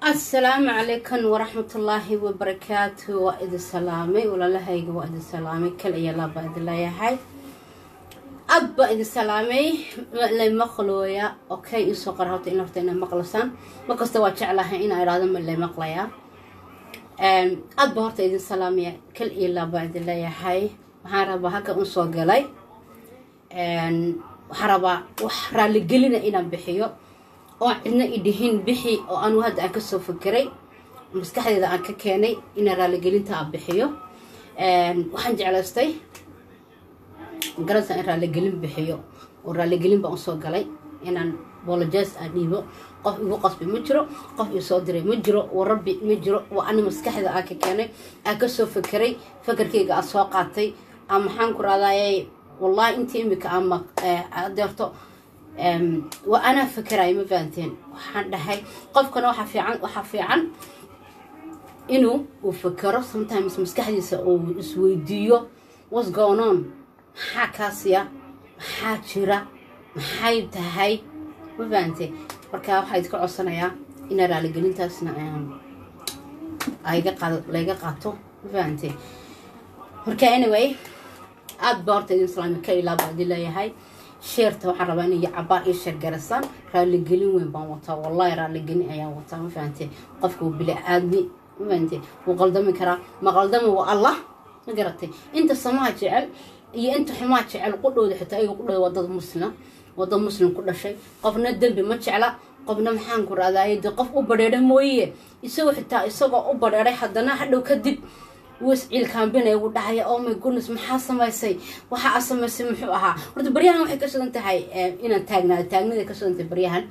السلام عليكم ورحمة الله وبركاته وإذ السلامي ولا لهاي وإذ السلامي كل يلا بعد الله يا هاي أبا إذ السلامي اللي مقلويا أوكي يسوق رهوت إنه فتينا مقلسان ما كستوى شعلها إن إرادة من اللي مقليا أبا هرت إذ السلامي كل يلا بعد الله يا هاي وحربا هكا أنسوق لي وحربا وحرا لقلنا إنا بحيو oo cidna idhihin bixi oo aan hadda aan ka soo fikiray maskaxdeeda aan ka keenay in raali gelinta aan bixiyo waxaan jeclaystay garanaysa in raali gelin bixiyo oo raali gelin baan soo galay inaan apologize aan dhiibo qof igu qasbi ma jiro qof ii soo diray ma jiro oo rabbi ma jiro oo aan maskaxdeeda aan ka keenay aan ka soo fikiray fikirkayga aan soo qaatay ama maxaan ku raadayay wallahi intii imika ama adeerto وأنا فكرة ما فهمتين وحنا هاي قف كنا وحفيعن إنه وفكره sometimes مسكحدي سويديو what's going on حكاسيا حاجرة محايد هاي ما فهمتين بركة واحد كعصنا يا إن رالي قلنا تاسنا لايقة قاتو ما فهمتين بركة anyway أدبرت الإسلام كي لا بعد الله هاي شيرته وحرب أنا يعبر إيش شرقرسان رالي قلين وين بموتا والله رالي قلين أيام وتا ما فهمتي قفكوا بلا آدمي ما فهمتي وقلدم كرا ما قلدم والله ما قرأتي أنت السماء جعل أنت حماة جعل قلوا حتى أي قلوا وضد مسلم كل شيء قفنا الدم بمتشعلة قفنا محان كرا ذا يد قف أبرر مويه يسوي حتى يسوي أبرر حدنا حد وكذب وسعيل كان بيني ودعي أو ما يقول نسمع حاسة ما يسي وحاسة ما يسمحها ورد بريان وحي كسر أنت هاي إن تاجنا ذي كسر أنت بريان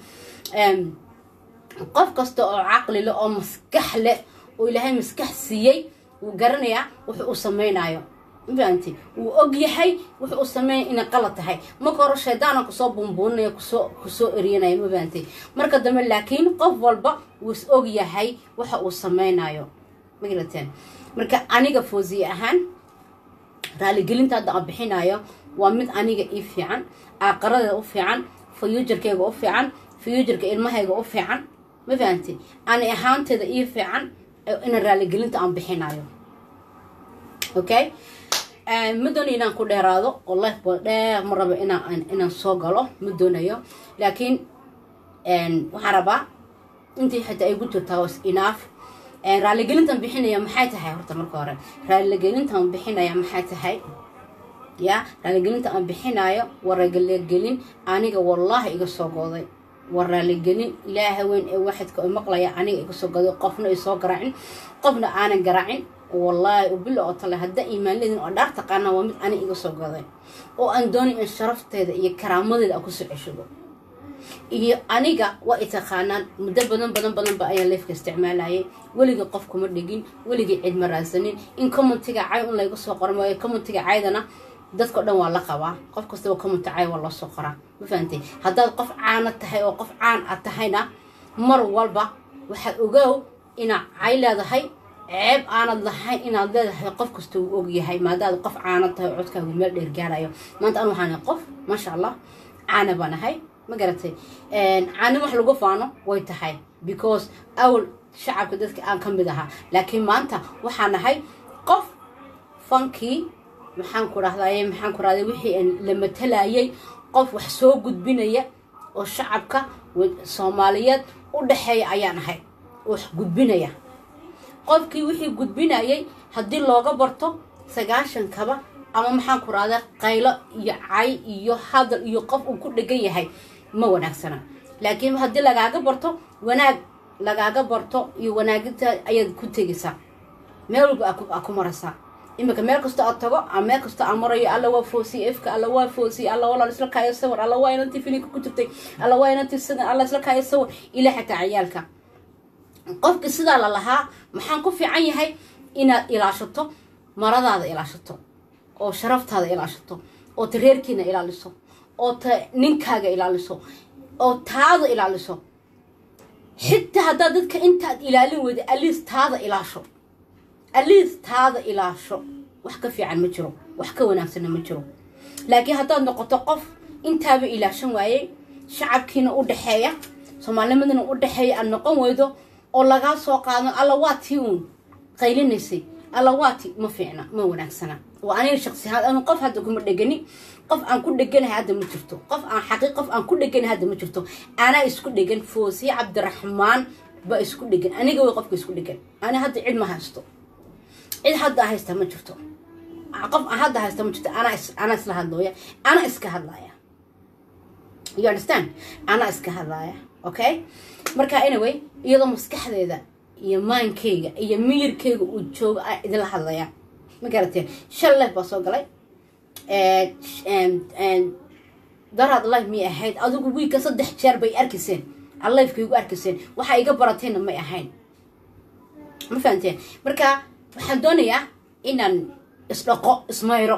قف قصته عقلي له مسكح له وإلى هاي مسكح سيء وقرنيا وحقوسمينا يو فهمتي وأجي حي وحقوسمين إن قلت هاي ما كرر شيطان كصوب بونبون كسو إرينا يو فهمتي مركز دم لكن قف والبا وأجي حي وحقوسمينا يو مقلتين marka aniga fooziye ahaan raali gelinta hadda aan bixinayo waa mid aniga ii fiican aqarada u fiican future-kayga u fiican future-ka ilmahayga u fiican ma fahanti ani ahaanteeda ii fiican in raali gelinta aan bixinayo okay ma doonayo inaan ku dheeraado wallahi dheer ma rabo inaan soo galo ma doonayo laakiin waxaan rabaa intii xitaa ay ku jirtaa was enough raali gelintan bixinaya maxay tahay horta marka hore raali gelintan bixinaya maxay tahay ya raali gelintan aan bixinayo waraagale gelin aniga wallahi iga soo gooday waraali gelin ilaahay weyn ee waxadka oo maqlaya aniga iga soo gooday qofna ay soo garaacin qofna aanan garaacin wallahi u bilo oo tale hadda iimaanleedin oo dhaar taqaana waa mid aniga iga soo gooday oo aan doonay in sharafteeda iyo karaamadeeda ku soo cesho iyo aniga waa itaqaanaan muddo badan ba ayaan leefka isticmaalayay waliga qof kuma dhigin waliga cid ma raadsanin in commentiga cay un layga soo qoran waayo commentiga caydana dadka dhan waa la qabaa qof kasta oo comment cay waa la soo qoraa ma fahantay haddaad qof caan tahay oo qof caan tahayna mar walba waxaad ogow ina cay leedahay ceeb aanad lahayn inaad leedahay qof kasta uu og yahay maadaama qof caan tahay codkaagu meel dheer gaarayo maanta aan waxaan qof ma sha Allah caan banahay ما قرأتي عاني wax lagu faano way tahay because أول shacabka dadka aan ka mid aha laakiin maanta waxaan nahay qof funky maxaan ku raahday wixii la matalayay qof wax soo gudbinaya oo shacabka Soomaaliyeed u dhaxeeya ayaan nahay wax gudbinaya qofkii wixii gudbinayay hadii looga barto 90 kaba ama maxaan ku raahday qaylo iyo cay iyo hadal iyo qof uu ku dhagan yahay ما وناكسنا لكن هدي لقاعد برتو وناق لقاعد برتو يوناقت أيد كنت جسا ميل أكو مرسا إما كميل كست أتجو أميل كست أمري الله وفوسي إفك الله وفوسي الله والله لسلك هاي الصور الله وين أنت فيني كتبتي الله وين أنت السنة الله لسلك هاي الصور إلى حتى عيالك قف كسر على لها محنكو في عين هاي إلى شطو مرض هذا إلى شطو أو شرفت هذا إلى شطو أو تغيركينا إلى لسه أو نينكاga ilaaliso oo taada ilaaliso xitaa hadaa dadka inta ilaalin wada aliis taada ilaasho wax ka fiican ma jiro wax ka wanaagsan ma jiro laakiin hadaa noqoto qof intaaba ilaashan waayay shacabkiina u dhaxeeya Soomaaliyeedna u dhaxeeya aan noqon weydo oo laga soo qaado alla waati uun qaylinaysi alla waati ma fiicna ma wanaagsana وأنا شخصي هذا أنا قف هذا كم دقني قف عن كل دقن هذا مجرته قف عن حقيقة قف عن كل دقن هذا مجرته أنا إسكت دقن فوزي عبد الرحمن بإسكت دقن أنا جوا قف إسكت دقن أنا هذا علم هستو إذا هذا هسته مجرته قف هذا هسته مجرته أنا إسله هذا أنا إسك هذا you understand أنا إسك هذا أوكي مركا anyway يلا مسكح ذا يمان كيجا يمير كيجا وتشوف إذا هذا ما قالتين شلة بسوق لي دراد الله مية أحد أذوق ويك صدح شربي أركسين الله يفكوا أركسين وحاجة براتين ما أحين ما فهمتين مركا حدوني إن إسلقاء إسمايرو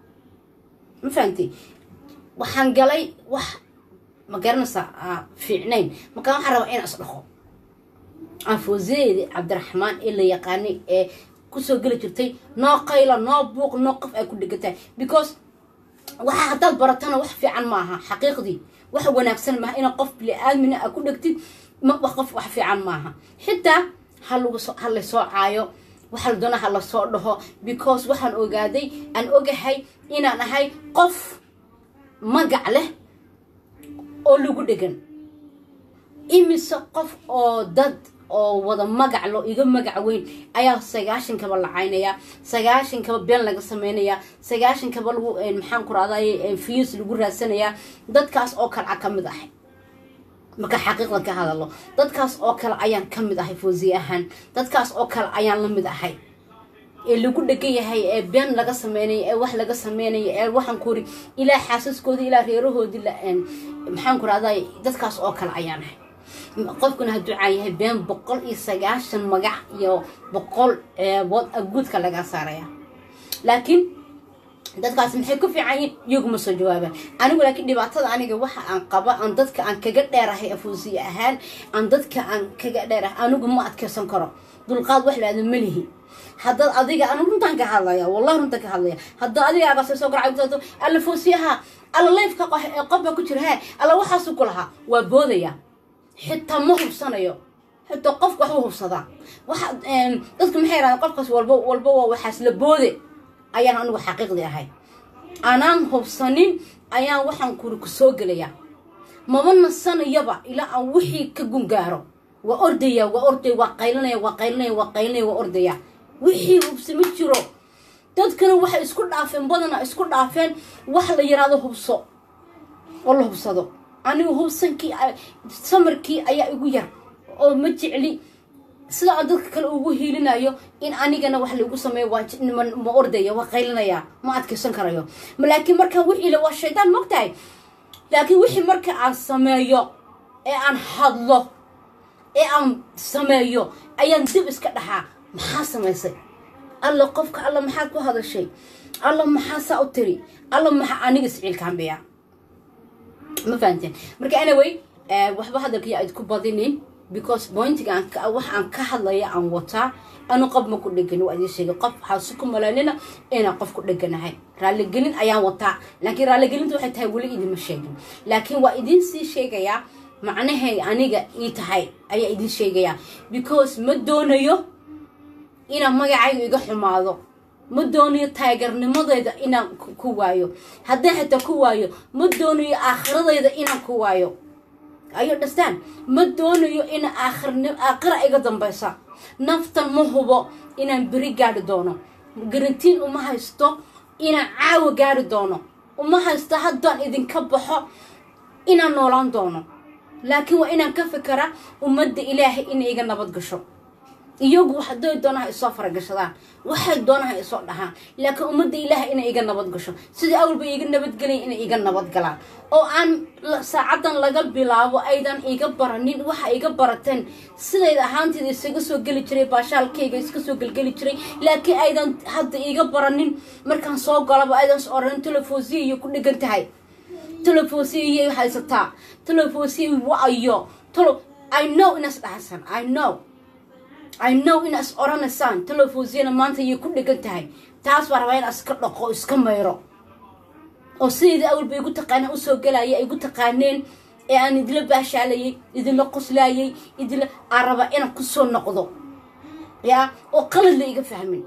ما فهمتي وحنقلي ما قرنا في عينين ما كان حرام إن أسلقاء عفوزي عبد الرحمن اللي يقاني kusoo gali jirtay noo qayla noo buuq noo qof ay ku dhigtay because waxa hadal baratana wax fiican ma aha xaqiiqdii wax wanaagsan ma aha in qof bili aadmina ku dhigtid ma qof wax fiican ma aha xitaa hal la soo caayo waxa la doona hal la soo dhaho because waxaan ogaaday aan ogahay inaan ahay qof magac leh oo lagu dhigan imisa qof oo dad oo wada magac loo iga magac weyn ayaa 9 kaba la caynaya 9 kaba been laga sameynaya 9 kaba lagu maxaan ku raadayay fees lagu raadsanaya dadkaas oo kala kamid ah marka xaqiiqda ka hadalo dadkaas oo kala ayaan kamid ahay Fawzi ahaan dadkaas oo kala ayaan la mid ahay ee lagu dhagayahay ee been laga sameynay ee wax laga sameynay ee waxan ku ri ilaa xaasaskooda ilaa reerahoodii la maxaan ku raadayay dadkaas oo kala ayaan ahay qofkuna haduu caayahay been 190 magac iyo 100 wad aguudka laga saaraya laakiin dadkaas maxay ku fiican iyagu ma soo jawaabaan anigu laakiin dhibaatada aniga waxa aan qaba aan dadka aan kaga dheerahay Fawzi ahaan aan dadka aan kaga dheerahay anigu ma adkeysan karo dulqaad wax la aadam malihi hadda adiga aan runtan ka hadlaya wallahi runtan ka hadlaya hadda adiga aad soo garacayto alla Fawziha alla leefka qofba ku jira alla waxa soo kulaha waa boodaya حتى ما هو صنايو حتى قف وحوه صدا واحد تذكر محيرة قف والبوا وحاسل بودي أيان أنا وحقيقة هاي أنا هو صنين أيان وحن كورك سوق ليا ما من الصن يبع إلى أن وحي كجنجارو وأردية وقيلنا وأردية وحي وبسمتشرو تذكر واحد اسكت عفن بدنا اسكت عفن واحد يراده بصو والله بصدق أنا وهو سنكي سمركي أي أقوير أو مجعلي سلا عندك كل أقوه لنا يو إن أنا جنا وحلي قسمي واج من ما أرضي وقيلنا يا ما أتك سنكر يو لكن مركا وحي لو الشيطان مقتعي لكن وحي مركا عن سمايو عن حظه عن سمايو أيان دبس كدها محاسم يصير الله قفك الله محاكو هذا الشيء الله محاسة أطري الله أنا قسعي كان بيا ما فهمتين مركا anyway waxba hadalkii ay ku badineen because pointiga wax aan ka hadlaya aan wata anu qof ma ku dhigan waa idin sheegay qof xasu ku malanina ina qof ku dhiganahay raali gelin ayaan wata laakiin raali gelintu waxay tahay wali idin ma sheegin laakiin waa idin sii sheegaya macnaheedu aniga ii tahay ayaa idin sheegaya because ma doonayo ina magacayga iga xumaado ما دوني تاجر نمضي إنا كوايو هذا حتى كوايو ما دوني آخر ذا إنا كوايو أيوة understand ما دوني إنا آخر إيقظم بيسا نفط مهوبو إنا بريجار دونو جرنتين وما هيستو إنا عاو جار دونو وما هيستهدون إذن كبحو إنا نولان دونو لكن وإنا كفكرة ومد إلهي إنا إيقا نبضقشو iyagu waxa doonaha isoo faragashadaan waxa doonaha isoo dhahaan laakiin umada ilaahay inay iga nabad gasho sidii awalba iga nabad galay inay iga nabad galaan oo aan saacadan laga bilaabo aydan iga baranin waxa iga barateen sideed ahaanteed isaga soo gali jiray baashaalkayga iska soo galgali jiray laakiin aydan hadda iga baranin markaan soo galaba aydan soo oran telefoosiyo ku dhigan tahay telefoosiyo haysataa telefoosiyo waayo I know inas dhaxsan I know in as oranasan telefoosiyana maanta ay ku dhigan tahay taas war wayn aska dhaqo iska meero oo sidii awal bay ku taqaan u soo galay ay ku taqaaneen أنا إدلة باشالي إدلة قسلاي إدلة عربة أنا كسر نقضه يا وقل اللي يفهمني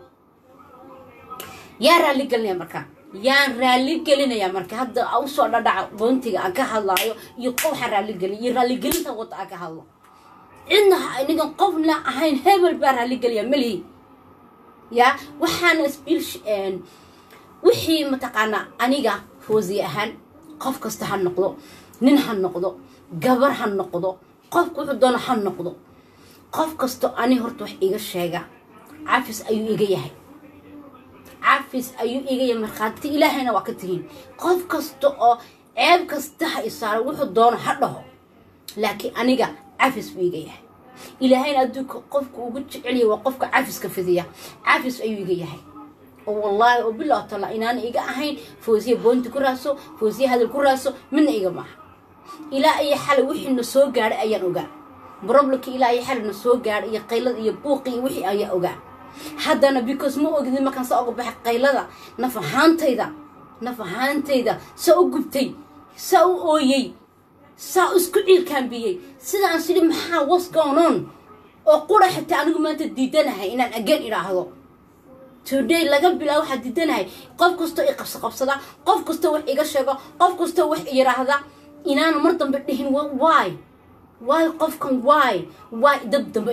يا رالي قال لي مركا يا رالي قال لنا يا مركا هذا أوصل دع بنتي أكهلا يقوح رالي قال لي توت أكهلا إنه قفنا هين هبل برالي قال لي ملي يا وحنا سبيلش إن وحي متقنا أنيجا فوزي أهان قف كستهن نقضه ننهن نقضه جبر هن نقضه قف كحدنا هن نقضه قف كستو أني هرت وح إيجا الشجع عفس أيو إيجا يهي عفس أيو إيجا مرخاتي إلى هنا وقتين قف كستو عيب كستها إصار وحدنا حده لكن أنيجا عفس بيجا يهي إلى هنا أدوك قفك وقتش عليه وقفك عفس كفذية عفس أيو إيجا يهي والله وبالله طلع إن أنا إيجا أهين فوزية بنت كراسو فوزية هذا الكراسو من إيجا معه إلى أي حال وحي النسوق قاعد أي نوجا بربلك إلى أي حال النسوق قاعد يقيل يبوقي وحي أي أوجا حتى أنا بيكوز مو أقدر ما كان سأقول بحق قيلة نفهان تيدا سأقبتي سأويي سأسكعيل كان بيي سيدا سيدي محا what's going on أقول حتى أنا ما تديدنا هاي إن أنا أجن إلى هذا today laga bilaabo waxa didanahay qof kasto ay qabsada qof kasto wax iga sheego qof kasto wax yiraahda inaan mar dambe dhihin why qofkan why dib dambe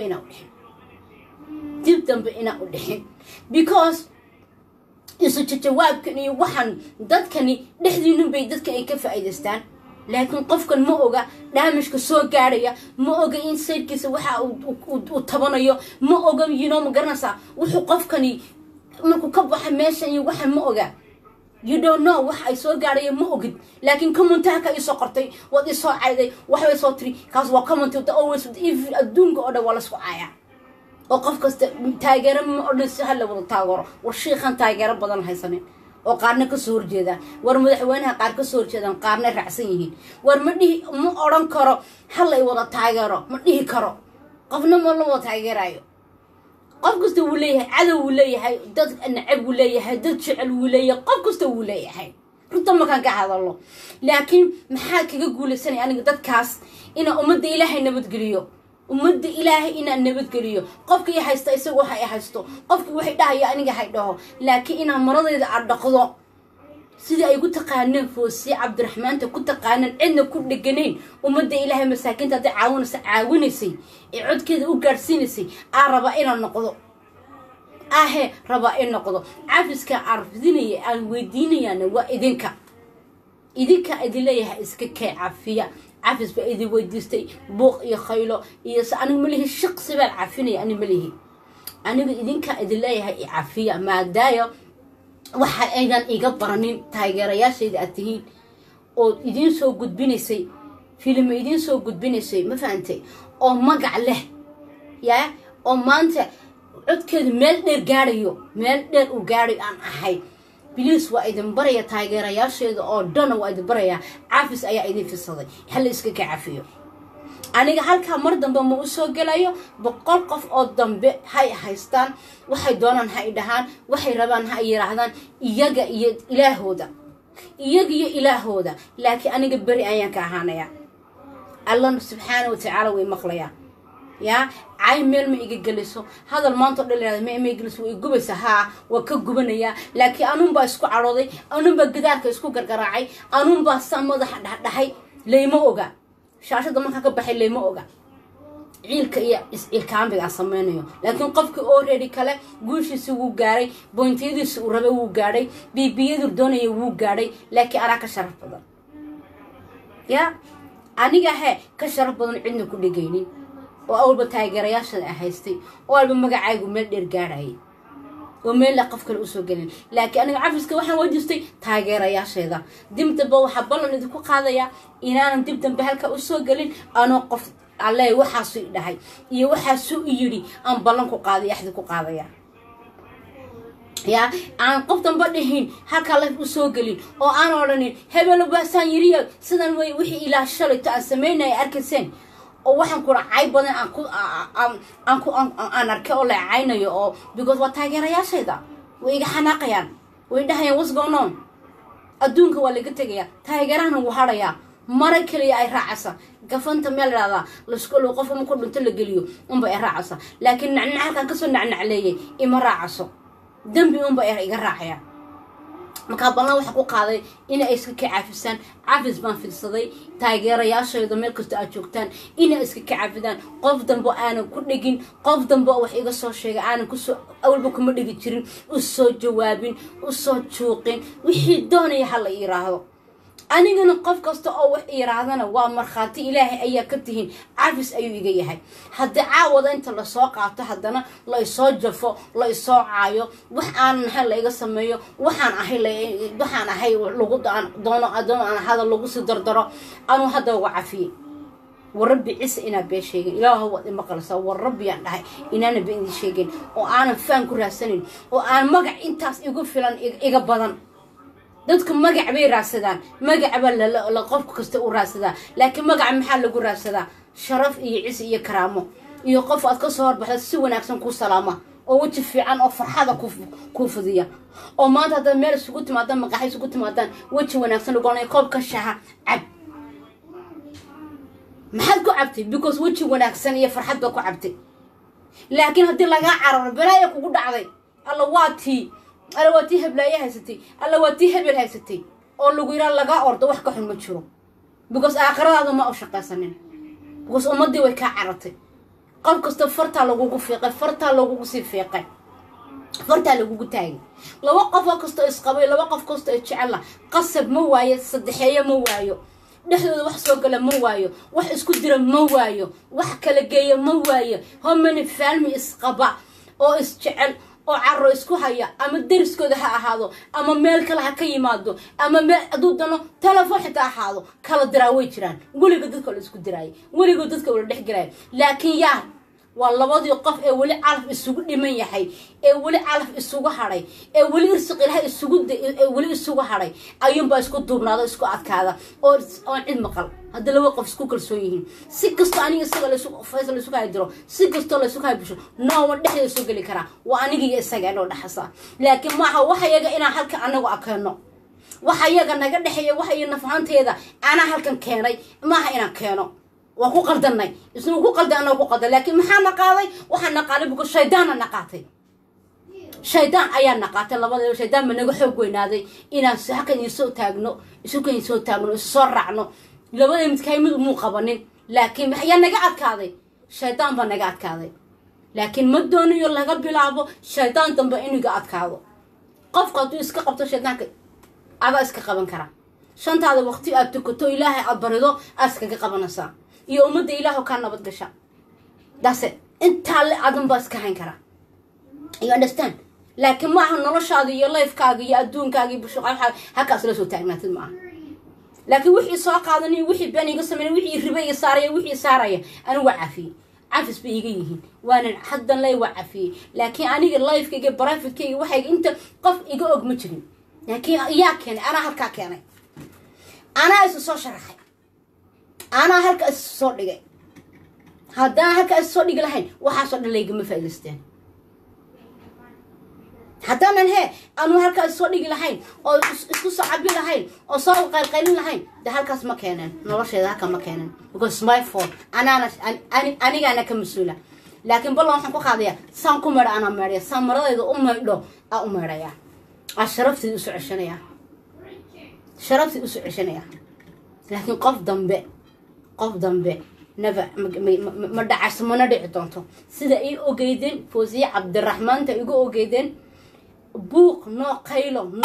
ina u dhihin because isu jawaabkan iyo waxan dadkani dhexdiinu bay dadka ay ka faa'iideystaan laakiin qofkan ma oga damage soo gaaraya ma oga in sayrkiisa waxa uu tabanayo ma oga ma garanaysa wuxuu qofkani markuu ka baxay meeshan iyo waxa ma oga you don't know wax ay soo gaarayeen ma ogid laakiin commentaha ka isoo qortay wad isoo cayday wax way soo tiri kaas waa comment that always if adduunka oo dhan wala isku caaya oo qof kasta taageero ma odhan si hal wada taageero war sheekhan taageero badan haysanin oo qaarna ka soo horjeeda war madaxweynaha qaar ka soo horjeedan qaarna raacsan yihiin war ma odhan karo hal ay wada taageero ma dhihi karo qofna ma la wada taageerayo qof kasta wuu leeyahay cadow wuu leeyahay dad nacab wuu leeyahay dad jecel wuu leeyahay qof kasta wuu leeyahay runta ma kan ka hadallo laakiin maxaa kaga guulaysanay aniga dadkaas ina ummadda ilaahay nabadgeliyo ina nabadgeliyo qofkii haysta isagu waxa ay haysto qofkii waxay dhahaya aniga hay dhaho laakiin ina maradayda aad dhaqdo sidii ay ku taqaaneen Fawzi Cabdiraxmaan ku taqaaneen cidna ku dhiganayn ummadda ilaahay masaakiinta ay caawinaysay ee codkeeda u gaarsiinaysay raba inaan noqdo raba in noqdo cafiska arfidinaya aan weydiinayana waa idinka idileeyahay iska kee cafiya cafis ba idin weydiistay buuq iyo khaylo iyo aniga malihi shaqsi baan cafinaya aniga idinka idileeyahay cafiya maadaayo waxa aydan iga baranin taageerayaashayda aad tihiin oo idin soo gudbinaysay filim idin soo gudbinaysay ma fahamtay oo magac leh oo maanta codkeedu meel dheer u gaarayo aan ahay bilis waa idin baraya taageerayaashayda oo dhan waa idin baraya cafis ayaa idin fisaday hal iska ka cafiyo aniga halka mar dambe ma u soo galayo 100 qof oo dambe hay haystaan waxay doonaan hay dhahaan waxay rabaan hay yiraahdaan iyaga iyo ilaahooda laakiin aniga bari ayaan ka ahaanaya Allah subhanahu wa ta'ala way maqlaya ay meel ma iga galiso hadal maanta dhalinyarada ma igaliso way gubaysa waa ka gubanaya laakiin anun baa isku carooday anun baa gidaarka isku gargaraacay anun baa madaxa dhahay leeyma oga shaashada marka ka baxay leeyma oga ciilka iyo isciilkaanbiga sameeyo laakiin qofkii already kale guushiisa wuu gaaray pointiyadiisa uu rabay wuu gaaray bibiyadu doonaya wuu gaaray laakiin ara ka sharaf badan aniga ka sharaf badan cidna ku dhigaynin oo awalba taageerayaashada haystay oo walba magacaygu meel dheer gaaray oo meel la qof kale u soo galin laakiin aniga cafiska waxaan wajistay taageerayaashada dibdaba waxa balan idinku qaadaya inaan dibdaba halka u soo galin anoo qof alle waxa soo dhahay iyo waxa soo yiri aan balan ku qaaday axdi ku qaadaya aan qof damba dhihin halka la u soo galin oo aan oranin hebel baasan yiriyo sidan way wixii ilaa shalay ta sameynay arkaysan oo waxaan ku raacay badan aan arkay oo la caynayo oo because waa taageerayaashayda way iga xanaaqayaan way dhahayaan what's going on adduunka waa laga tagaya taageerana wuu haraya mara kaliya ay raacaysa gafanta meel raada la isku loo qof ma ku dhinto la geliyo unba ay raacaysa laakiin nacnac halkan ka soo nacnacleeyay ima raacaso dambi unba ay iga raacaya marka ballan waxa ku qaaday in ay iska caafisaan caafis baan filsaday taageerayaashayda meel kasta aad joogtaan in ay iska caafidaan qof dambo aan ku dhigin qof dambo wax iga soo sheegay aan ku soo awalba kuma dhigi jirin u soo jawaabin u soo juuqin wixii doonaya hal la yiraahdo anigana qof kasta oo wax yiraahdana waa marxaati ilaahay ayaa ka tihiin caafis ayuu iga yahay hadda caawada inta la soo qaato hadana la soo jafo la soo caayo wax aan hal iga sameeyo waxaan ahay lagu doono aan hada lagu sii dardaro anu hadda uga cafiye warabbi ciise ina bee sheegin ilaahu wad ima qalsa warabbi aan dhahay inaana been sheegin oo aan faan ku raasanin oo aan magac intaas igu filan iga badan dadku magac bay raasadaan magac ba la qof kasta u raasada laakiin magac maxaa lagu raasadaa sharaf iyo ciise iyo karaamo iyo qof aad ka soo horbaxdo si wanaagsan ku salaama oo waji fiican oo farxada ku fudiya oo maanta hada meel isugu timaadaan maqaxay isugu timaadaan waji wanaagsan lagu qoonay qoob ka shaha cab maxaad ku cabtay because waji wanaagsan iyo farxad ba ku cabtay laakiin hadii laga cararo balaaya kugu dhacday alla waati heblaaya haysatay alla waati hebel haysatay oo lagu yiraahdo laga ordo wax ka xun ma jiro because aakhiradaadu ma u shaqaysanin because ummadii way ka caratay qof kasta farta lagu fiiqay farta lagu sii fiiqay farta lagu taagay laba qof kasta isqabay laba qof kasta jecel qasab ma waayo saddexeeyo ma waayo dhexdooda wax soo gala ma waayo wax isku dira ma waayo wax kala geeyo ma waayo homani family isqaba oo isjecel oo carro isku haya ama deriskooda ha ahaado ama meel kale ha ka yimaado ama meel adudano telefoon xitaa ahaado kala diraa way jiraan weliga dadka la isku diraay weliga dadka wala dhex galay laakiin yaa waa labadii qof ee wali calaf isugu dhiman yahay ee wali calaf isugu haray ee wali irsiq ilahay isugu haray ayuunba isku duubnaado isku adkaada oo cid maqal hadda laba qof isku kalsoon yihiin si kasto aniga isaga la isku faysal la isku haydiro si kasto la isku haybisho noo dhexdeeda soo gali kara waa aniga iyo isaga inoo dhaxasa laakiin maaha waxa yaga inaan halka anagu akeeno waxa yaga naga dhaxeeyo waxa iyo nafaanteeda ana halkan keenay maaha inaan keeno waa ku qaldanay isnu ku qaldanay ku qaldan laakiin maxaa naqaaday waxa naqaalay buku shaydaan naqaatay shaydaan ayaa naqaatay labadaba shaydaan ma naga xoog weynaaday inaan halkan isoo taagno soo raacno labada mid kay mid mu qabanin laakiin maxay naga adkaaday shaydaan ba naga adkaaday laakiin ma doonayo laga bilaabo shaydaan dambe inuu ga adkaado qofka uu iska qabto shaydaanka aba iska qaban kara shantaada waqti aad tukato ilaahay aad barido askaga qabanaysa iyo umada ilaahu ka nabad gasha daase inta la adan ba iska hayn kara you understand laakiin ma aha noloshaada iyo lifekaaga iyo adduunkaaga iyo bulshada halkaas la soo taagnaatid ma aha laakiin wixii soo qaadanay wixii baan iga sameeyay wixii ribay wixii saaraya anigu waa caafiyay عفس بيجيهن وأنا حدا لا يوقفيه لكن أنا اللايف كي برافت كي واحد أنت قف يجوج مجرم لكن ياك أنا هالك كأنا أنا أسوس شرحي أنا هالك أسوس لجي هذا هالك أسوس لجي لهين وحصل اللي يجمع فلسطين حتى أنا هي أنا هالك أسوس لجي لهين أو أسوس عبي لهين أو صار قليل لهين ده هالك أسمع مكانن نورش ده هالك مكانن because my fault أنا كمسؤولة لكن بالله إحنا كقاضية سانكم مرة أنا مريا سان مرة إذا له مريا عشرفت الأسبوع الشنية شرفت الأسبوع الشنية لكن قف ذنب نبأ ما دعس ما ندع طنطو سيدا إيه أوجيدن فوزي عبد الرحمن تيجو أوجيدن بوق نو قيلو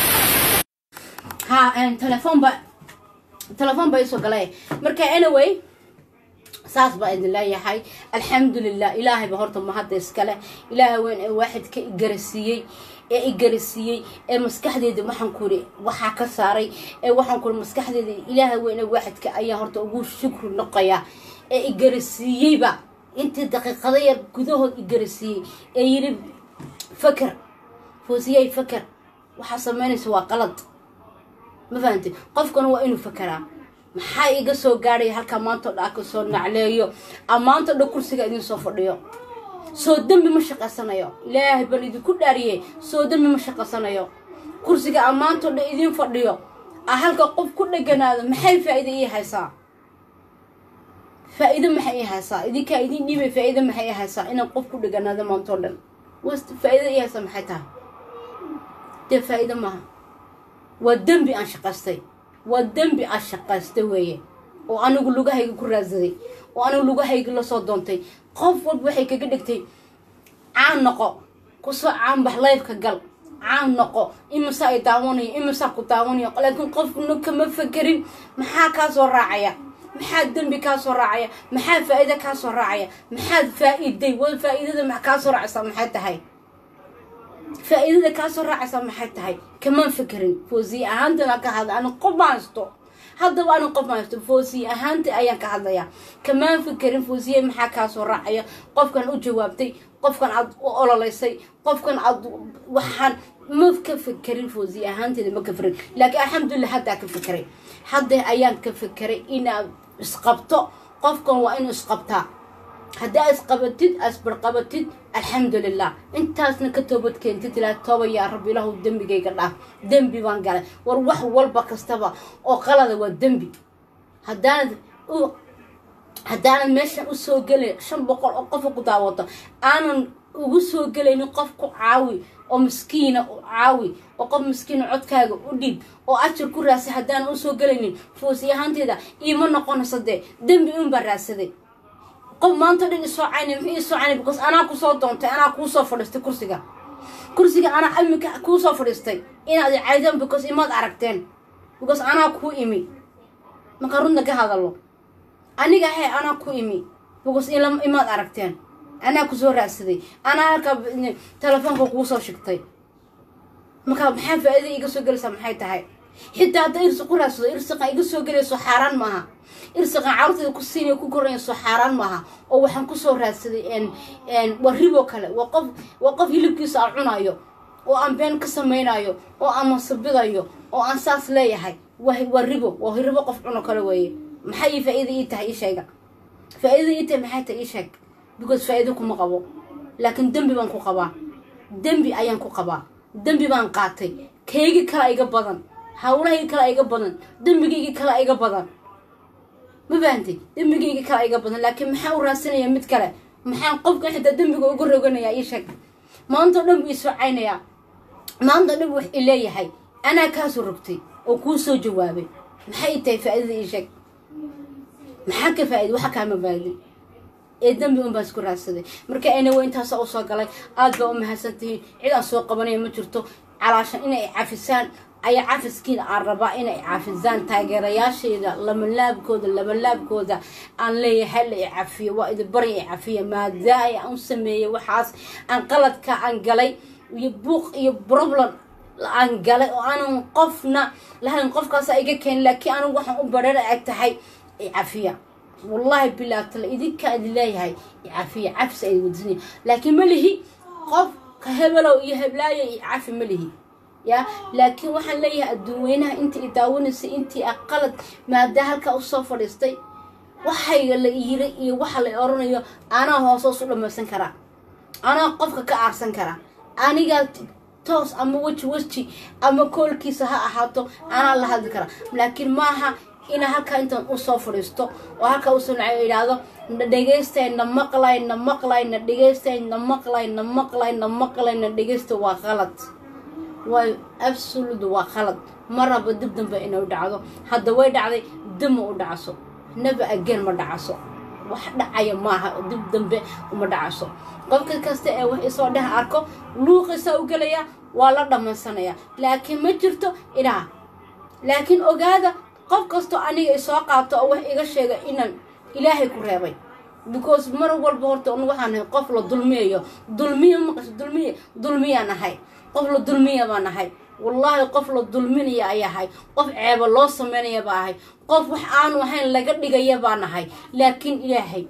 ها تلفون بيسو قلاي مركا anyway ساس بإذن الله يا حي الحمد لله إلهي بهرت ما حد يسكله إلهي وين واحد كجرسيي إجرسيي المسكحدي ما حنقولي وحكى ساري وحنقول مسكحدي إلهي وين واحد كأيه هرت أقول شكر نقيا إجرسيي بقى أنت دقيقة ضيق كذوه إجرسيي يرب فكر فوزية فكر وحصل مني سوا غلط ما فهمتي قفكن هو إنه فكره maxay iga soo gaaray halka maanta dhaaka soo nacleeyo amaanta kursiga idin soo fadhiyo soo dambi ma shaqasanayo ilaahay bal idin ku dhaariyay soo dambi ma shaqasanayo kursiga amaanta idin fadhiyo halka qof ku dhaganaado maxay faa'iido ii haysaa faa'iido maxay ii haysaa idinka idin dhibay faa'iido maxay ii haysaa inaan qof ku dhaganaado maanto dhan wast faa'iido ii haysaa maxay tahay dee faa'iido maaha waa dembi aan shaqaystay waa dembi aan shaqaystay weeye oo anigu lugahayga ku raadsaday oo anigu lugahayga la soo doontay qof walba waxay kaga dhigtay caan noqo ku soo caan bax live-ka gal caan noqo imisa ay daawanayo imisa ku daawanayo laakiin qofku kama fakerin maxaa kaa soo raacaya maxaa dembi kaa soo raacaya maxaa faa'iido kaa soo raacaya maxaad faa'iiday wal faa'iidada ma kaa soo raacaysa maxay tahay faa'iidada kaa soo raacaysa maxay tahay kama fakerin foosi ahaantana ka hadla aan qof maasto haddaba aan qof maasto foosi ahaanta ayaan ka hadlayaa kama fakerin foosiye maxaa kaa soo raacaya qofkan u jawaabtay qofkan aad u ololeysay qofkan aad waxaan ma ka fakerin foosi ahaanteeda ma ka fakerin laakiin alxamdulillah hadda ka fakeray hadda ayaan ka fakeray inaad isqabto qofkan waa inuu isqabtaa haddaa isqabatid asbarqabatid alxamdulillah intaasna ka toobad keentid ilaa tooba yaa rabbi ilaahu dembigayga dhaaf dembi baan galay war wax walba kastaba oo qalada waa dembi haddaanad meeshan u soo gelay 500 oo qof ku daawato aanan ugu soo gelaynin qof ku caawi oo miskiina u caawi oo qof miskiina codkaaga u dhib oo ajar ku raasay haddaan u soo gelaynin foosi ahaanteeda iima noqonayso dee dembi un baan raadsaday qof maanta dhan isoo caynay maxay isoo caynay because anaa ku soo doontay anaa ku soo fadhiistay kursiga anaa imika ku soo fadhiistay inaad caydaan because imaad aragteen because anaa ku imi marka runta ka hadalo aniga hay anaa ku imi because imaad aragteen anaa ku soo raadsaday anaa halka telefoonka ku soo shigtay marka maxaa faa'iido iga soo galaysa maxay tahay xitaa hadda irsiqu raadsado irsiqa iga soo galayso xaaraan maaha irsiqa carruurtayda ku siinay ku korayso xaaraan maaha oo waxaan ku soo raadsaday waa ribo kale waa qof hilibkiisa aan cunayo oo aan been ka samaynayo oo aan masabidayo oo aan saas leeyahay waa ribo qof cuno kale weeye maxay faa'iido ii tahay ii sheega faa'iido ii tahay maxay tahay ii sheeg because faa'iido kuma qabo laakiin dembi baan ku qabaa dembi ayaan ku qabaa dembi baan qaatay kaygi kala iga badan hawlahay kala iga badan dembigayga kala iga badan ma fahanti dembigayga kala iga badan laakiin maxaa u raasanayaa mid kale maxaan qofka xitaa dembiga ugu roganayaa ii sheeg maanta dhan ii soo caynaya maanta dhan wax ileeyahay anaa kaa soo rogtay oo kuu soo jawaabay maxay tahay faa'iidada ii sheeg maxaa ka faa'iido waxa kaama faa'iidin ee dembi un baan isku raadsaday marka ayna weyntaas u soo galay aad baa u mahadsantihiin cid aan soo qabanaya ma jirto calaashan inay cafisaan ay cafiskiina aan rabaa inay cafisaan taageerayaashayda labalaabkooda aan leeyahay la cafiyo waa idin bari cafiya maadaama aan sameeyay waxaas aan qaladka aan galay iyo buuq iyo problem aan galay oo aan qofna lahayn qofkaas iga keen laakiin aan waxaan u bareer ay tahay cafiya والله بالله تلا إذا كان الله يعافي عفس أي ودني لكن ملهي قف كهبلو يهبلاي يعافي ملهي يا لكن وحن ليه الدوينها أنت إداونس أنت أقلت ما دهلك أصفر استي وحي اللي يري وحل يروني أنا هو صوص لما سنكرا أنا قفك كأرسن كرا أنا قلت توس أما وجهي أما كل كيسها أحطه أنا الله هذكره لكن معها ina halka intaan u soo fariisto oo halka u soo nacayiraado dhageystayna maqlayna dhageystayna dhageysto waa qalad waa absolute waa qalad maraba dib dambe inuu dhacdo hadda way dhacday dib u dhacso never again ma dhacso wax dhacaya maaha dib dambe uma dhacso qofka kasta ee wax soo dhaha arko luuqisa u galaya waa la dhamansanaya laakiin ma jirto ilaa laakiin ogaada qof kasto aniga soo qaato oo wax iga sheega inaan ilaahay ku reebay because mar walba horta waxaan qof la dulmiya nahay qof la dulmiya baan nahay wallahi qof la dulminaya ayahay qof ceebo loo sameeynaya baa ahay qof wax aan waxaan laga dhigaya baan nahay laakiin ilaahay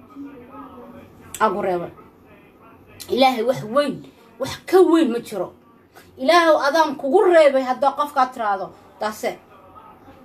agu reebay ilaahay wax ka weyn ma jiro ilaahay adaan kugu reebay hadda qofka tiraado taase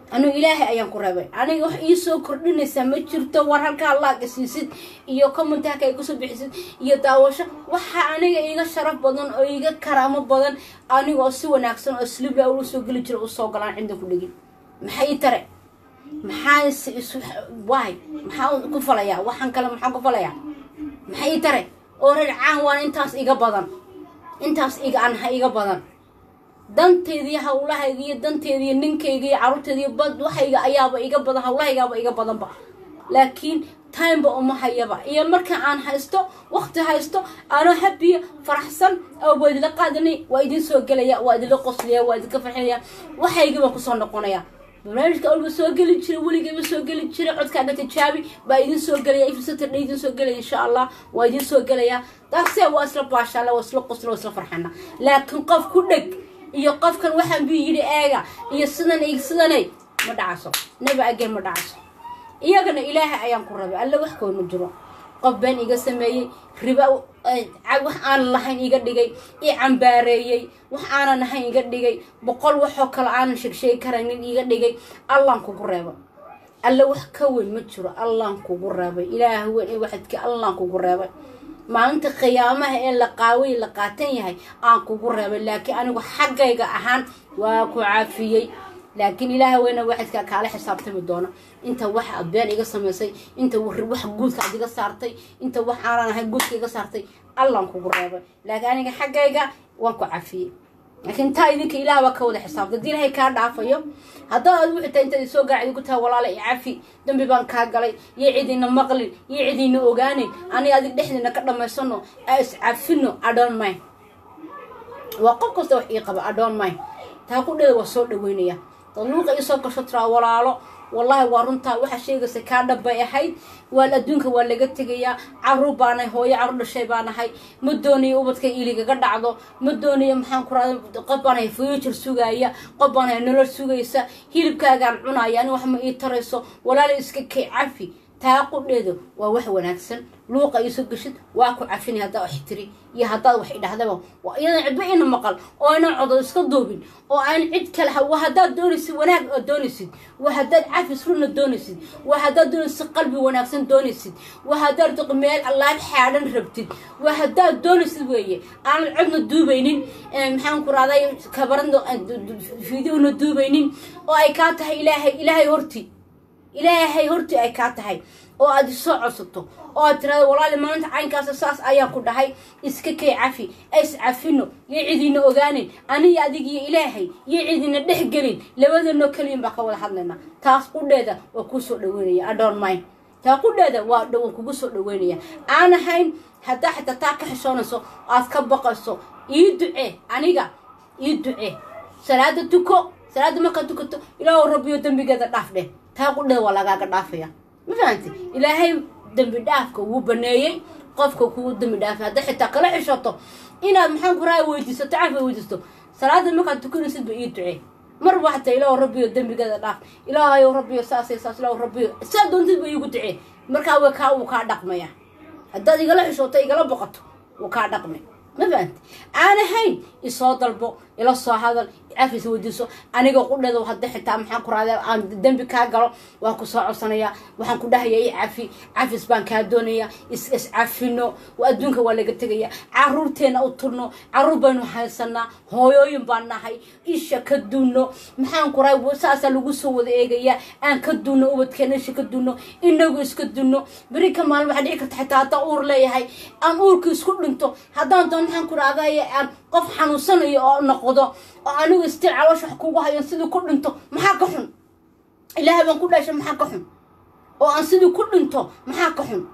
أنا إلهي أيام قرابي أنا يروح يسوع كردنا سمجر تورها كالله قسيسد يوكم منتهى كيقصد بحسد يتاوش وح أنا يجا شرف بدن أو يجا كرامة بدن أنا واسو ناكسن أسلوب لا ورسو قلتر وصاقلان عندك كل محي ترى محاس واي محاو كفلايا وحن كلام محاو كفلايا محي ترى أورد عوان إنتاس إيجا بدن إنتاس إيجا عنها إيجا بدن danteedii hawlahayga danteedii ninkayga carruurteedii bad waxayga ayaaba iga badan hawlahayga iga badanba laakiin time ba uma hayaba iyo marka aan haysto waqti haysto aan happy faraxsan oo wada qaadani waa idin soo galaya waa idin qosliya waa idin ka farxinaya waxayga waan ku soo noqonaya barnaamijka oo soo gali jiray waligeeba soo gali jiray codkaaga tijaabi baa idin soo galaya ifsata idin soo galaya insha Allah waa idin soo galaya taasee waa isla baasha Allah waa isla qoslo waa isla farxana laakiin qof ku dhig iyo qofkan waxaan bi yiri eega iyo sidanay ma dhacaso naba ageen ma dhacaso iyagana ilaahay ayaan ku rabay alla wax koon ma jiro qof baan iga sameeyay riba wax aan lahayn iga dhigay cambaareeyay wax aan ahayn iga dhigay boqol wax oo kale aan sheeg karin iga dhigay allah kugu reebo alla wax ka weyn ma jiro allah kugu reebay ilaahay weyn waxadka allah kugu reebay maalinta qiyaamaha ee la qaaway la qaatan yahay aan kugu reebay laakiin anigu xaqayga ahaan waa ku caafiyay laakiin ilaahay weyna waxadka kala xisaabtami doona inta wax abeen iga sameysay inta wax guudka adiga saartay inta wax aan ahay guudka iga saartay allah kugu reebay laakiin aniga xaqayga waan ku caafiyay laakiin taa idinka ilaahay waa ka wada xisaabta diin hay ka dhaafayo hadaa aad wixii inta soo gaacay ku taa walaal ay cafi dambi baan ka galay cidina maqlin cidina ogaanin ani adig dhexdina ka dhameysano is cafino I don't mind waa qof kasta wax ii qaba I don't mind taa ku dheedo waa soo dhaweynaya taluuqa isoo ka shatra walaalo والله وارنتا waxa sheegaysa ka dhabay ahayd wal adduunka waa laga tagayaa carruur baanay hooyo carruur dhashay baanahay ma doonay ubadka iliga ga dhacdo ma doonay maxaan ku raad qabanay future sugaya qabanay nolol sugaysa hilibkaaga cunaya ani wax ma ii tarayso walaal iska kay cafi taa qudheedo waa wax wanaagsan luuqa isu gashid waa ku cafin hada ixtiri iyo hada wax idhahdaba waa iyada cidba in maqal oo aan codo iska doobin oo aan cid kale waa hada doonaysid wanaag oo doonaysid waa hada cafis runa doonaysid waa hada doonaysid qalbi wanaagsan doonaysid waa hada meel Allah xaadan rabtid waa hada doonaysid weeye aan cidna duubaynin maxaan ku raaday kabarando video na duubaynin oo ay ka tahay ilaahay horti ay ka tahay oo aad soo codsato oo tirada walaal maanta caynkaas saas ayaa ku dhahay iska kay cafi is cafino cidina ogaanin ani adiga ilaahay cidina dhexgelin labadana kaliin ba ka wada hadlayna taas qudheeda waa ku soo dhaweynaya I don't mind taa qudheeda waa dhaw kugu soo dhaweynaya aan ahayn hada xataa taa ka xishoonayso aad ka baqayso ii ducee aniga ii ducee salaada tuko salaada ma ka tukato ilaahu rabbiyo dambigeeda dhaafdhe taa qudheeda waa lagaaga dhaafaya ما فهمتي إلهي دم بدافك وبنيي قفك ودم بدافك هذا حتى كلا عشته إنا محن كراي ويدسو تعرف ويدسو صلاة ما كانت تكون سد بيدعي مرة واحدة إله ربي الدم بقدر ضعف إله يا ربي أساس إله ربي سادون تبي يقطعي مركا وكا مياه هذا يقول عشته يقول بقط وكا دقمي ما فهمت أنا هين يصاد البو إلى الصهاد عفيس وديسو أنا أقول له وحد حتى محن كراي عن الدم بكاجرو وكساع صنايا وحن كده هي عفيس بان كادونيا إس عفينه وأدونك ولا قتجيا عرورتين أو ترنو عروبنا حسنا هاي يبان هاي إيش كدونو محن كراي وساس لوجسو وذا إيجيا أن كدونو وبتكنش كدونو إنه جس كدونو بريك مال واحد حتى تأور لي هاي أن أور كسكول أنتو هذا أنتو محن كراي أن قف حنوسنا نقضه أنا استعلا وش حكوها ينسدوا كل أنتو محاكحون إلهي بان كل شيء محاكحون وأنسدوا كل أنتو محاكحون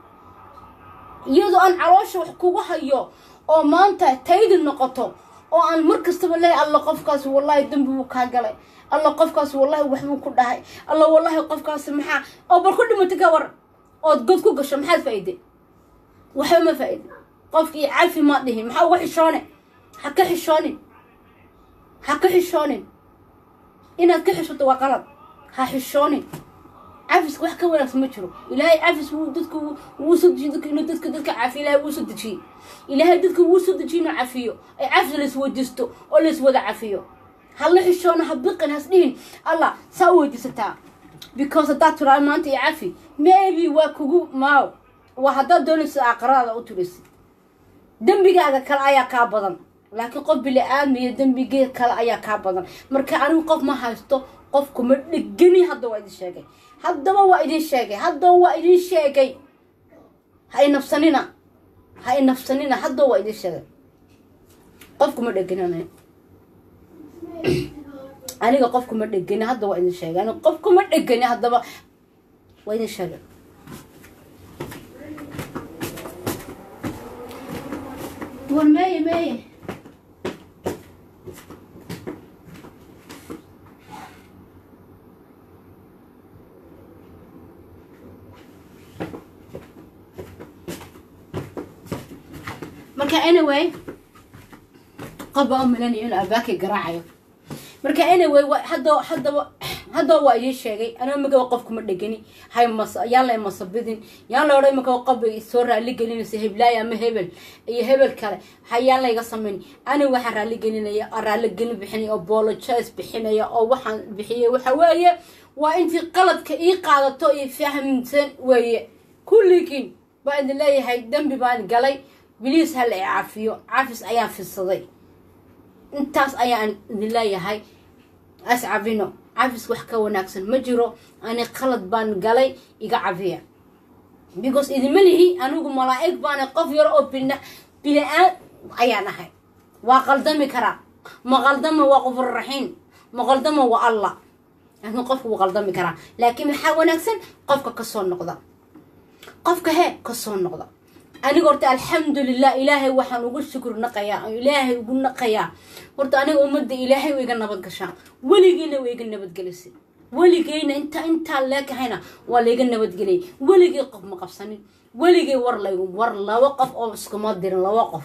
يدو أن عروش وحكوها يو أو ما أنت تايد النقطة أو أن مركز تبلي الله قفكاس والله يدنبي وكاقلي الله قفكاس والله وحبو كل هاي الله والله قفكاس محا أو بالكل ما تكور أو تقول كوكش محاد فايدة وحب ما فايدة قفكي عارفي ما دهي محا وحشاني حكا حشاني إن كحشت وقلب حشاني عفس وحكا ولا سمجرو إلهي عفس ودتك وصد جدك إنه دتك عافي إلهي وصد شيء إلهي دتك وصد شيء عافيه عفس اللي سود جستو ولا سود عافيه هلا حشونا هبقن هسدين الله سوي جستا because that ترى ما أنت يعفي maybe وكوجو ماو وهذا دونس أقرار أو تريس دم بيجا كلا أيا كابضن لكن قف بالآن دم بيجا كلا أيا كابضن مركا أنا قف ما هستو قفكم الجني هذا وايد الشيء هذا وايد الشيء هذا وايد الشيء هاي نفسنا هذا وايد الشيء قفكم الجني أنا قفكم الجني هذا وايد الشيء أنا قفكم الجني هذا وايد الشيء والماي marka anyway qaba umlan in abaaki garaacayo marka anyway hadda waa ii sheegay ana magaw qofku ma dhagani hay yalla ma sabidin yalla oray magaw qabay soo raali gelinaysa heblaay ama hebel iyo hebel kale hay yalla iga sameyn ana waxa raali gelinaya raali gelin bixinay oo apologize bixinaya oo waxaan bixiyay waxa weeye waa intii qaladka ii qaadato iyo fahamsan weeye kulligiin baan leeyahay dambi baan galay بليز هلا عافيو عافس أيام في الصدي انتاس أيام لا يهاي أسعفينه عافس وحكا وناكسن مجرو أنا خلط بان قلي إيقا عافية because إذا ملهي أنوغ ملايك بان قفير أو بناء أيانا هاي وقلدمي كرا مغلدمي وقفر الرحيم مغلدمي والله أنو قف وقلدمي كرا لكن محاو ناكسن قفك كسون نقضة قفك هاي كسون نقضة أنا قلت الحمد لله إلهي وحن وقول شكر نقيا إلهي وقول نقيا قلت أنا أمد إلهي ويقنا بدقشان ولقينا ويقنا بدقلسي ولقينا أنت لك هنا ولقينا بدقلي ولقي قف مقفصني ولقي ور لا وقف أو سكمات دير لا وقف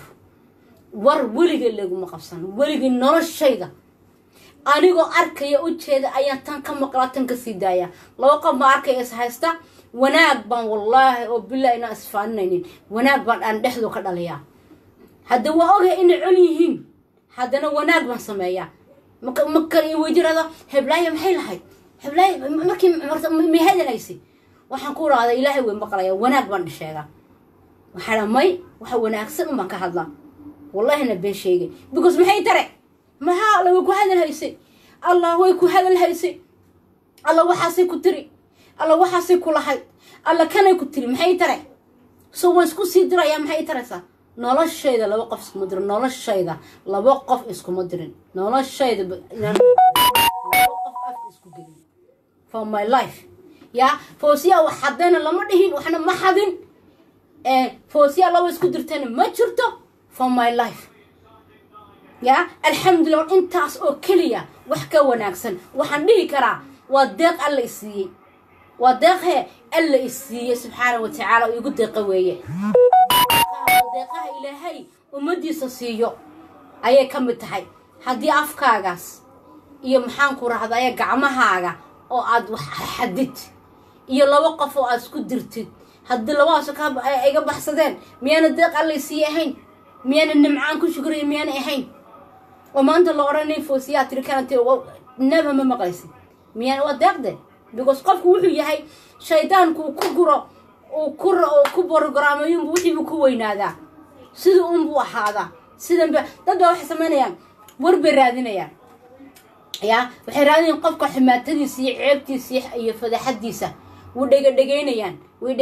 ولقي اللي مقفصن ولقي نور الشيء ده أنا قو أركي أوتشيد أيام تنكم مقلاتن كسيدايا لا وقف ما أركي إسحاستا wanaag baan wallahi oo billahi ina asfaanaynin wanaag baan aan dhexdo ka dhaliyaa hadda waa ogahay in cun yihiin haddana wanaag baan sameeyaa marka ay wajirada heblaaya maxay lahayd heblaaya markii ma hadlaysi waxaan ku raaday ilaahay way maqlaya wanaag baan sheegaa waxa may waxa wanaagsan ma ka hadlaa wallahi na been sheegay because maxay tare maha lagu ku hadalhaysay allah way ku hadalhaysay allah waxa ku tiri الله وحاسي كل حد الله كان يكون تري محي ترى سو اسكو سيدرا يا محي ترى سا نولا الشيء ده لو وقف اسكو مدرن نولا الشيء ده لو وقف اسكو مدرن نولا الشيء ده يعني وقف اسكو قليل for my life يا فوسيا وحدنا لما دهين وحنا ما حدين فوسيا لو اسكو درتين ما جرته for my life يا الحمد لله انت او كليا وحكا وناكسن وحن دهي كرا وديق الله يسيي ودقها الله يسيه سبحانه وتعالى ويقول دقويه دقها إلهي ومدي سسيو أيه كم تحي هدي أفكاغاس iyo maxaan ku raahdaa gacmahaaga oo aad wax xadid iyo laba qof oo aad isku dirtid hadii labaas ka iga baxsadeen miyana deeq alla siiyahayn miyana nimcaan ku shukriye miyana ahayn oo maanta la oranay foosiyaa tirkaantay never ma maqaysi miyana waa deeqde because qofku wuxuu yahay shaydaanku ku guro oo ku programmeeyo wixii uu ku weynaada sida uu buu ahaada sidan dad wax sameynayaan warba raadinayaan يا وحرانين قفك حماتدي سي عيبتي سي iyo fadaxadiisa wuu dhagdhageynayaan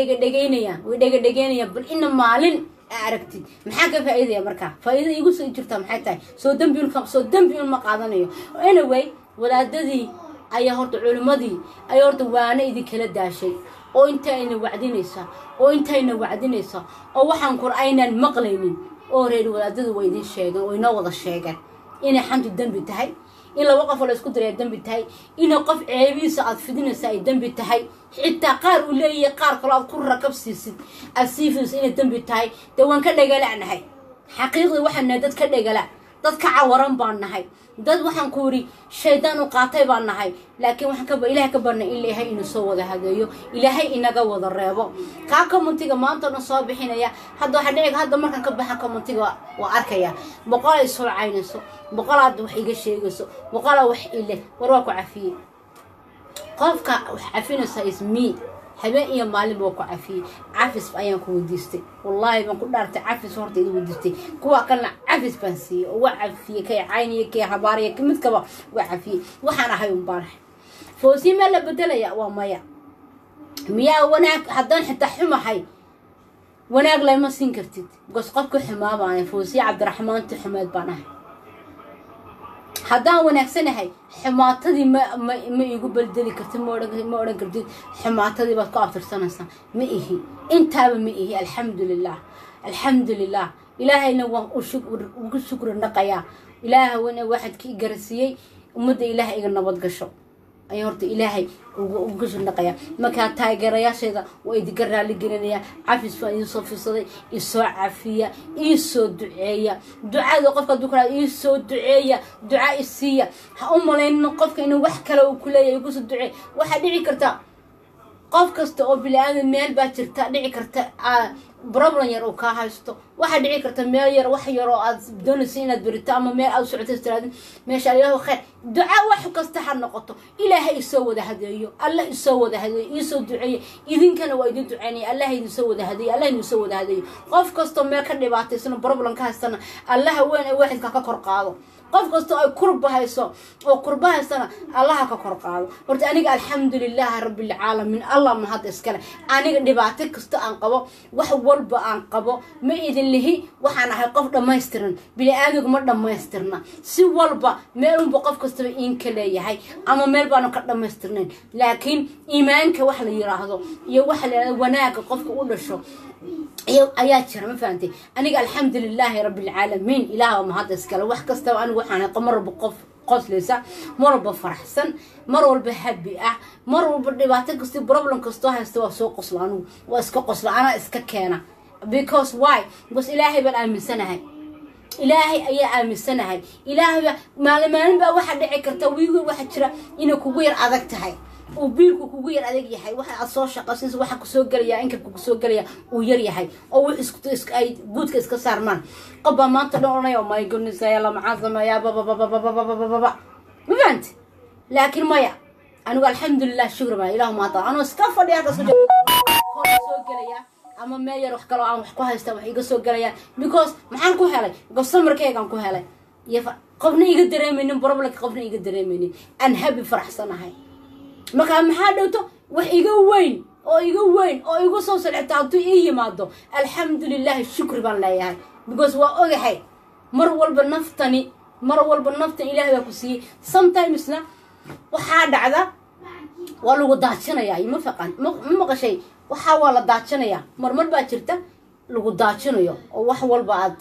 bal in maalin aragti maxaa ka faa'iideeya marka faa'iido igu soo jirta maxay tahay soo dambi ma qaadanayo anyway walaadadii ayaa horta culimadii ayaa horta waana idin kala daashay oo intayna wacdinaysa oo waxaan qur'aanan maqlaynin oo reer walaadadu way idin sheegeen oo inoo wada sheegeen inay xantu dambi tahay إن لو وقف ولا يسكت ريا الدم بتاعي إنه وقف عيبيس أطفدنا ساي الدم بتاعي حتى قار ولا يقار خلاص كل ركب سيس السيفنس إن الدم بتاعي توان كده جلع نهاي حقيقي واحد نادت كده جلع dad ka cawaran baan nahay dad waxaan ku yiri shaydaan u qaatay baan nahay laakiin waxaan ka ilaahay ka barnay ilaahay inuu soo wada hadeeyo ilaahay inaga wada reebo ka commentiga maanta oo soo bixinaya hadda waxa dhig hadda markaan ka baxa commentiga waa arkaya boqol ay soo caynayso boqol aad wax iga sheegayso boqol wax ile war waa ku cafiyay qofka wax cafinaysa ismi habeen iyo maalin buu ku cafiyay cafis ayaan ku wadiistay wallahi baan ku dhaartay cafis horta idu wadiistay kuwa kalena cafis baan siiyay oo waa cafiyay kay cayniye kay habaariye mid kaba waa cafiyay waxaan ahay un baan foosi ma la bedelaya waa maya miyaa wanaag haddaan xitaa xumahay wanaag lama siin kartid goos qofku xumaa baan foosi cabdiraxmaan xumaad baan ahay haddaan wanaagsanahay xumaatadii ma igu beldeli kartid ma oran kartid xumaatadii baad ku abtirsanaysaa ma ihi intaaba ma ihi alxamdulilah ilaahayna waan ugu shukri naqayaa ilaahayna waxaad ka garasiiyey ummadda ilaahay iga nabad gasho ay horta ilaahay ugu shaqeeya marka taageerayaasheeda way diga raali gelinaya cafis fa iyo soo fisaday isoo cafiya isoo duceeya ducada qofka dukra isoo duceeya duca isiya ha u maleyn qofka inuu wax kale uu ku leeyahay ku soo duceey waxa dhici karta qof kasta oo bilaad meel baa jirta dhici karta problem yar oo ka haysto waxa dhici karta meel yar wax yar oo aad doonayso inaad barito ama meel aad socotay istiraadin meesha ilaahu khair duca wax kasta ha noqoto ilaahay soo wada hadeeyo allah soo wada hadeeyo isoo duceeyo idinkana waa idin duceynay allah idin soo wada hadeeyo allah idin soo wada hadeeyo qof kasta meel ka dhibaataysan problem ka haystana allah weyn ay waxid ka kor qaado qof kasta ay kurbahayso oo kurbahaysana allah ka kor qaado horta aniga alxamdulillaah rabbil alamin allah ma hada iskale aniga dhibaato kasta aan qabo wax walba aan qabo ma idin lihi waxaan ahay qof dhameystiran bini'aadmigu ma dhameystirna si walba meel un qof kasta in kale yahay ama meel baan ka dhameystirnayn laakiin iimaanka wax la yiraahdo iyo wax la wanaaga qofka u dhasho ayaa jira ma fahamtay aniga alxamdulillaah rabbil alamin ilaaha ma hada iskale wax kasta anigu waxaan qamar qof qosleysa mar walba faraxsan mar walba happy mar walba dhibaato kasta problem kasta haysto waa soo qoslaanu waa iska qoslaana iska keena because why because ilaahay baan aaminsanahay ilaahay ayaa aaminsanahay ilaahay maalin baa waxa dhici karta wiigu waxa jira inuu kugu yar adag tahay oo biilku kugu yar adag yahay waxa soo shaqaysan waxa ku soo galaya inka ku soo galaya uu yar yahay oo wax isku ay guudka iska saarmaan qaba maanta dhoonay oo my goodness ya la maazama ya baba mafant laakiin maya anigu alxamdulillah shukr ma ilaahu ma taa anu iska fadhiya ka soo galaya ama meel yar wax kale aan wax ku haysta wax iga soo galaya because maxaan ku helay gosamarkaygan ku helay qofna iga dareemaynin problem qofna iga dareemaynin aan happy faraxsanahay marka maxaa dhawto wax iga weyn oo igu soo socota haduu ii yimaado alxamdulillah shukr baan leeyahay because waa ogahay mar walba naftani ilaahay ku siiyay sometimes na waxa dhacda waa lagu daajinaya ma faqan ma maqashay waxa waa la daajinaya marmar baa jirta lagu daajinayo oo wax walba aad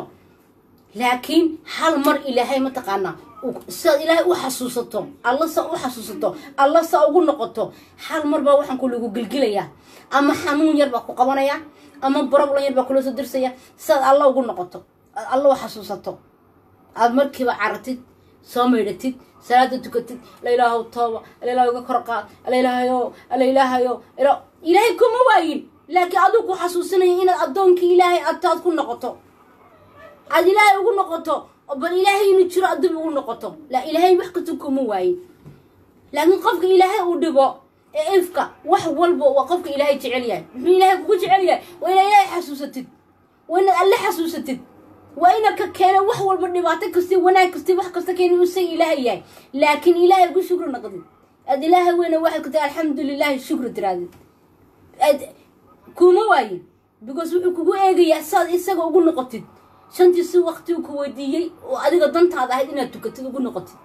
laakiin hal mar ilaahay ma taqaana سأل إلهي وحسوسته الله وحسوسته الله وقنقته حال مربى وحن كله جلجليا أما حنون يربى قوانيا أما بربلا يربى كله درسيا سأل الله وقنقته الله وحسوسته المركبة عرتت سامرتت سلادة تكتت لا إله الطاوة لا إله كرقات لا إله يو إلهيكم وين لكن أدوك حسوسنا هنا أدونك إلهي أتاد كنقته أد إلهي وقنقته بل إلهي نجرا أدب ونقطه لا إلهي وحكتكم واي لكن قفك إلهي ودبا إفكا وحولبا وقفك إلهي تعليا إلهي كوكو تعليا وإن إلهي حسوستد وإن الله حسوستد وإنك كان وحول بالنباتك كستي وانا كستي وحكستي كان يسي إلهي لكن إلهي يقول شكر نقضي أد إلهي وإن واحد كتير الحمد لله الشكر ترادي أد كوما واي because كوكو إيجي يأساد إساق أقول نقطي شنتي سو وقتي وكوديي وأديك ضنت هذا هيد إنها تكتب وقول نقطي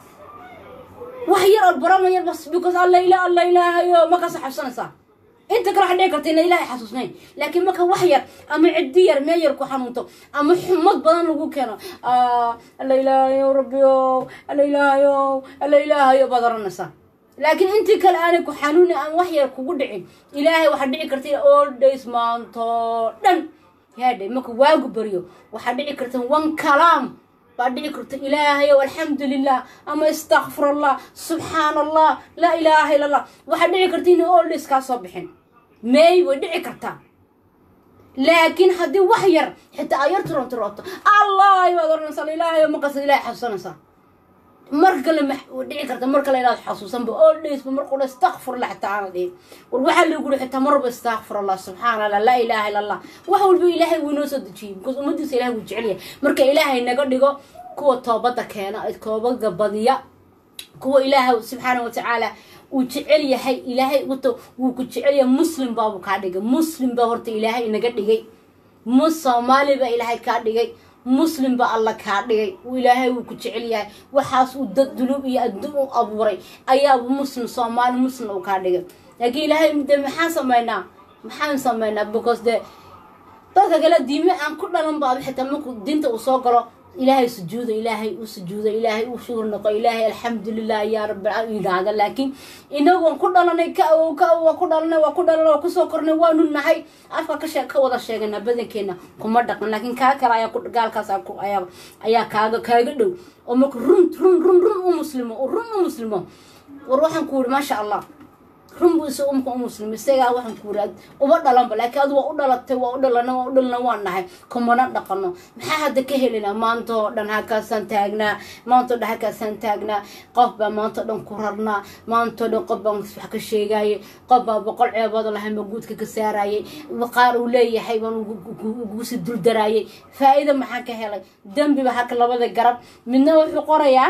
وحير البرامج بس because الله يو ما كسح حسنا صح أنت كره حديك تين إلهي حسوسني لكن ما كوحير أما عدير ما يركو حنوطه أما حمد بدن لقو كنا الله يو ربي الله يو بدر النساء لكن أنت كالآن كحنوني أم وحير كودعي إلهي وحديك كرتي all days مانتو دن هذا ماك واجب بريو وحدي كرتن وان كلام بعدين كرت إلهي والحمد لله أما استغفر الله سبحان الله لا إله إلا الله وحدين كرتيني أول إسكا صبحين ماي ودعي كرتا لكن هدي وحير حتى أير تروت الله يقدر نصلي إلهي ومقصد إلهي حسنا صح مركل ودعي كرتا مركل إلهي حسوسا بأول إس بمركل استغفر الله تعالى دي والواحد يقول حتى مر باستغفر الله سبحان الله لا إله إلا الله وحول بإلهي ونوسد شيء بكوز أمدس إلهي وجعليه مركل إلهي نقول ديقو كوا توبتك هنا كوا بقبضية كوا إلهي سبحانه وتعالى وجعل يحي إلهي وكجعل مسلم بابو كاديجي مسلم بهرت إلهي نقديجي مصامالي بإلهي كاديجي مسلم بالله كاديجي وإلهي وكجعل يحي وحاس ودلوب يدوم أبوري أياب مسلم صامال مسلم وكاديجي لكن إلهي مدة محن سمينا because the طاقة قال ديمة عن كل لهم بعض حتى ممكن دينته وصاقره إلهي سجود إلهي وسجود إلهي وشكر نقول إلهي الحمد لله يا رب العالمين لكن إنه كنا لنا وكنا لنا وكسوكرنا ونحي أفكا كشيء كوضع الشيء إنه بدن كنا كمردق لكن كاكرا يقول قال كاساكو أيا كاغدو ومك رم مسلمة وروح نقول ما شاء الله رمبو سومكم مسلم استيغا waxan ku raad uba dhalan balaakiin aad waa u dhalatay waa u dhalana waan nahay kumana dhaqano maxaa hadda ka helina maanto dhan halkaasan taagnaa qof ba maanto dhan ku rarnaa maanto dhan qof baan wax ka sheegay qof ba boqol ceebood lahayn ma guudka ka saarayay qaar uu leeyahay baan ugu si dul daraayay faa'iido maxaa ka helay dambi ba halka labada garab midna wuxuu qorayaa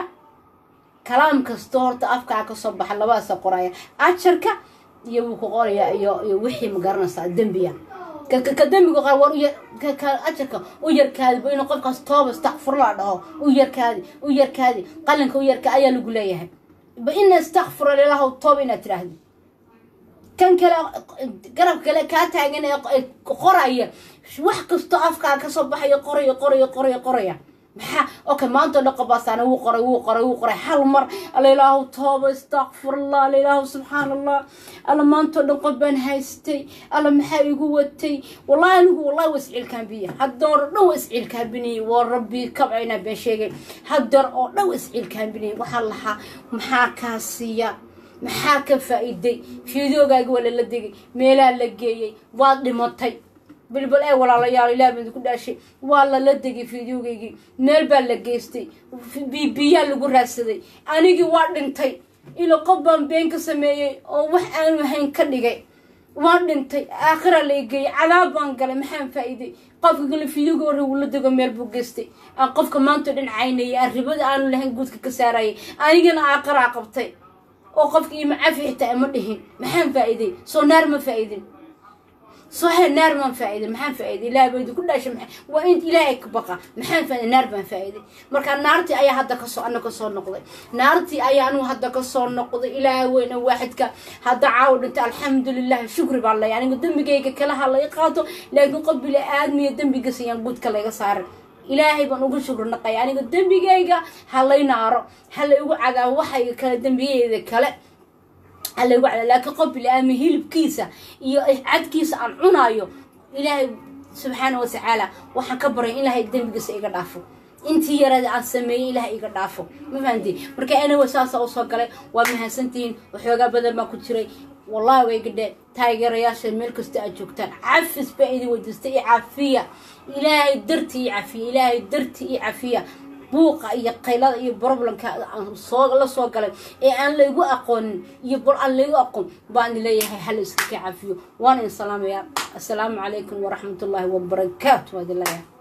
كلام كستورت أفكار كصبح الله بس قرايا أشركة يبوك قرايا يوحي مقارنة الدنبيا كدنبي قال وريا كأشركة ويركاد بينه قف كستوب استغفر الله ده ويركاد قال لك ويركاد لقوليه بإن استغفر الله وطوبنا تراه كان كلا قرب كلا كاتعجنا قرايا وح كستوب كصبح يقرأ أوكي ما أنت لقباس أنا وقرأ حال مر الله توبة استغفر الله الله سبحان الله الله ما أنت لقبان هايستي الله محاي قوتي والله وسعيل كان بيه هالدور لو وسعيل كان بني وربي كبعنا بشيء هالدور لو وسعيل كان بني وحلها محاكاسية محاكا فائدي في ذوقك ولا لدقي ميلا لقيي واضي مطي بالبل أي ولا ليالي لا من كل شيء والله لدقي فيديوجي نربل لجيستي بيا لجراسدي أنا جي واردنتي إلى قبام بينك سمية أو وحنا وحين كدقي واردنتي آخر اللي جي على بانقل محن فايدي قف يقول فيديوجي ولا دقي ميربو جيستي قف كمان تدين عيني الربد أنا لهن جود كسراي أنا جينا آخر عقبتي وقف كي معفي حتى أمرهن محن فايدي صو نار ما فايدي صحيح نار من فائدة محن فائدة لا بيد كل شيء وأنت إلهك بقى محن فائدة نار من فائدة مركان نارتي أي حد كسر أنا كسر نقضي نارتي أي أنا حد كسر نقضي إله وين واحد هذا عاود أنت الحمد لله شكر بالله يعني قدام بيجي كلها الله يقاطه لكن قبل آدم يدم بيجي ينبت كلا يصار إلهي بنقول شكر نقي يعني قدام بيجي هلا ينار هلا يوعد وحي كلا قدام بيجي كلا هلا يوعد لكن قبل آدم هيل بكيسة عد كيسة عن عنايو إلهي سبحانه وتعالى وحن كبره إلهي الدم بيجي يقدافه انتي يراد عن سمي إلهي يقدافه ما فهمتي مركا أنا وساسة وصقلي ومها سنتين وحوقا بدل ما كنت شري والله ويقدر تايجر ياش الملك استأجوكتان عفس بأيدي ودستي عافية إلهي درتي عافية إلهي درتي عافية بوقا إيا قيلاد إيا بروبلم لا صوغلي إيا أن لا يقو أقون يقول أن لا يقو أقون بأن ليه حل إسكي عافية وانا السلام عليكم ورحمة الله وبركاته